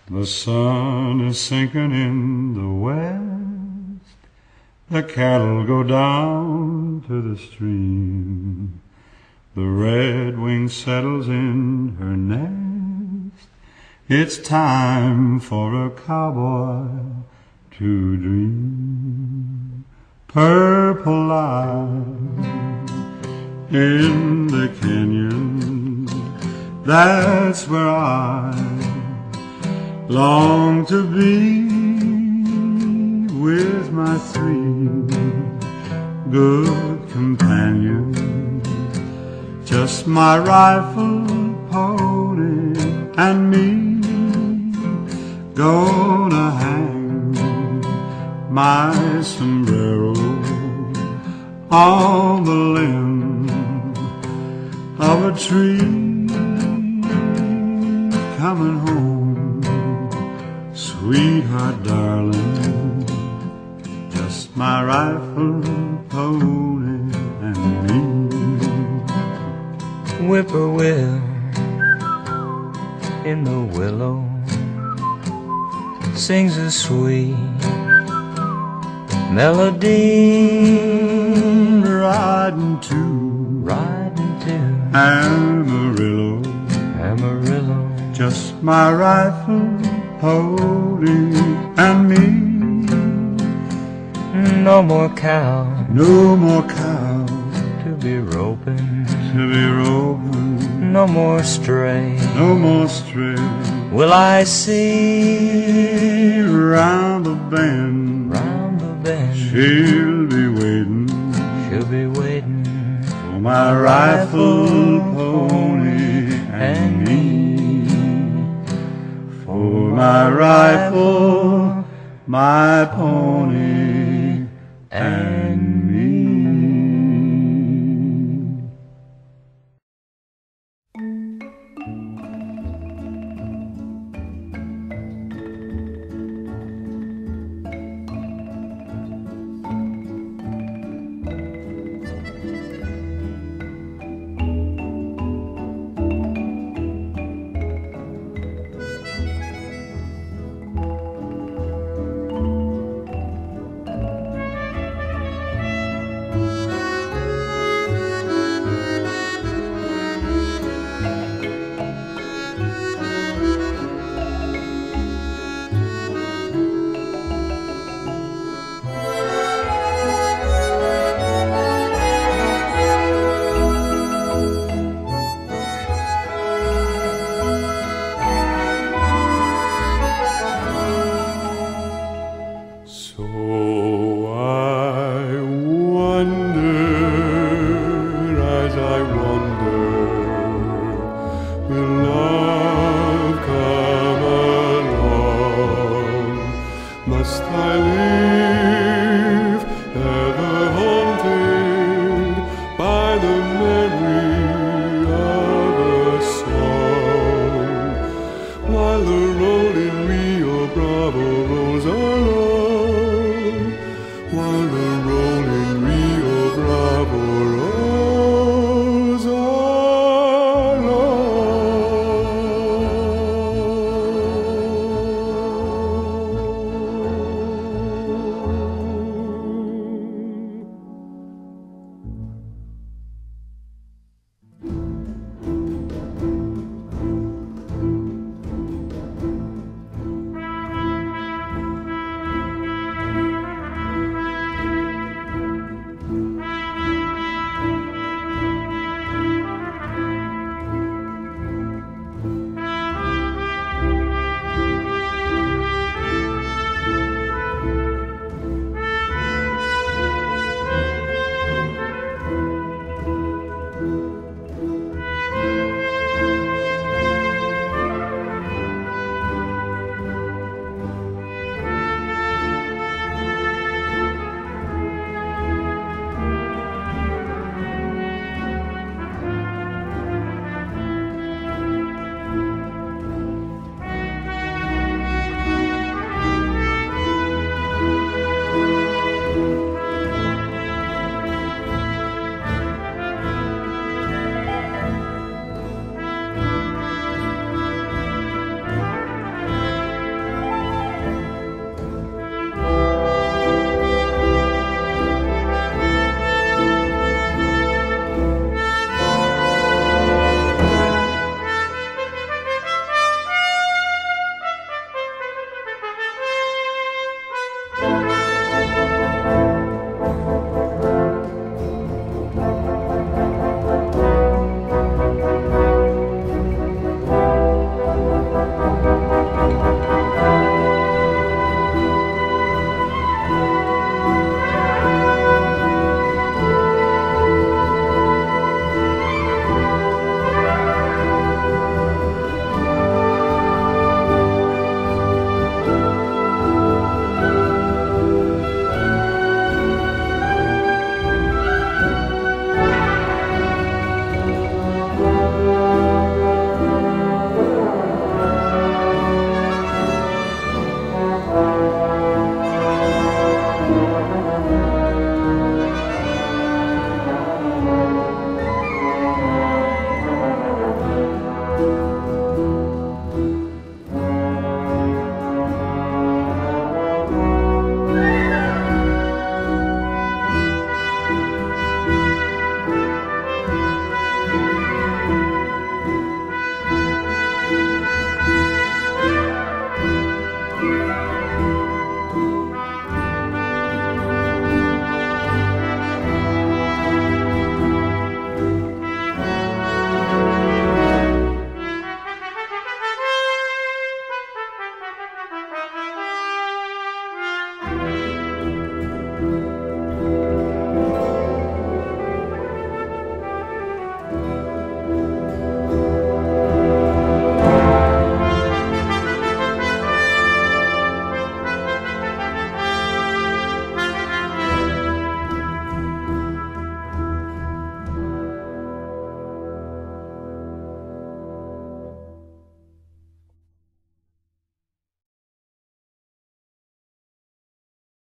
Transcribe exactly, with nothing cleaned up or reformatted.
The sun is sinking in the west, the cattle go down to the stream, the redwing settles in her nest. It's time for a cowboy to dream. Purple light in the canyon, that's where I long to be, with my three good companions, just my rifle, pony, and me. Gonna hang my sombrero on the limb of a tree. Coming home, sweetheart darling, just my rifle, pony, and me. Whippoorwill in the willow sings a sweet melody. Riding to, riding to Amarillo, Amarillo, just my rifle, pony, and me. No more cow, no more cow to be roping, to be roping, no more stray, no more stray will I see. Round the bend, round the bend, she'll be waiting, she'll be waiting for my rifle, pony, and me. For my rifle, my pony, and me. Must I live ever haunted by the memory of a song, while the road in Rio Bravo